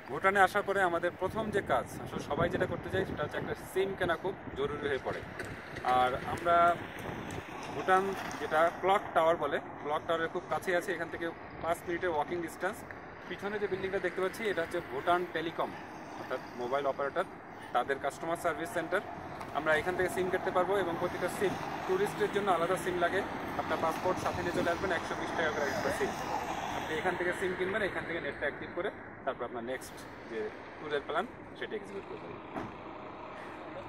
ভুটানে আসার পরে আমাদের প্রথম যে কাজ আসলে সবাই যেটা করতে চাই সেটা হচ্ছে একটা সিম কেনা খুব জরুরি হয়ে পড়ে। আর আমরা ভুটান যেটা ক্লক টাওয়ার বলে, ক্লক টাওয়ারের খুব কাছে আছে, এখান থেকে 5 মিনিটের ওয়াকিং ডিস্টেন্স। পিছনে যে বিল্ডিংটা দেখতে পাচ্ছি এটা হচ্ছে ভুটান টেলিকম, অর্থাৎ মোবাইল অপারেটর, তাদের কাস্টমার সার্ভিস সেন্টার। আমরা এখান থেকে সিম কাটতে পারবো এবং প্রতিটা সিম ট্যুরিস্টের জন্য আলাদা সিম লাগে। আপনার পাসপোর্ট সাথে নিয়ে চলে আসবেন, 120 টাকা করে একটা সিম। আপনি এখান থেকে সিম কিনবেন, এখান থেকে নেটটা অ্যাক্টিভ করে তারপর আপনার নেক্সট যে ট্যুরের প্ল্যান সেটা এক্সিকিউট করবেন।